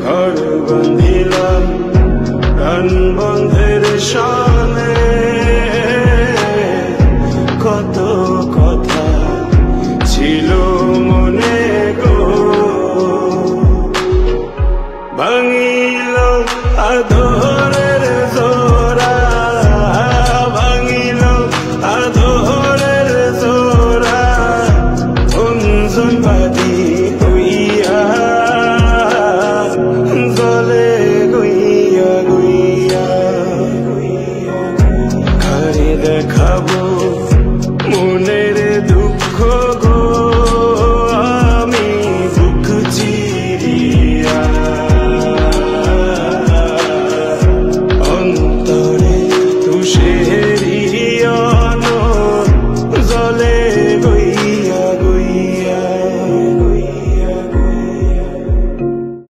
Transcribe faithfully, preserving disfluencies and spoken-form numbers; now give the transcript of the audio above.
ঘর বাঁধিলাম প্রাণ বন্ধের শানে, কত কথা ছিল মনে গো, ভাঙিল আদর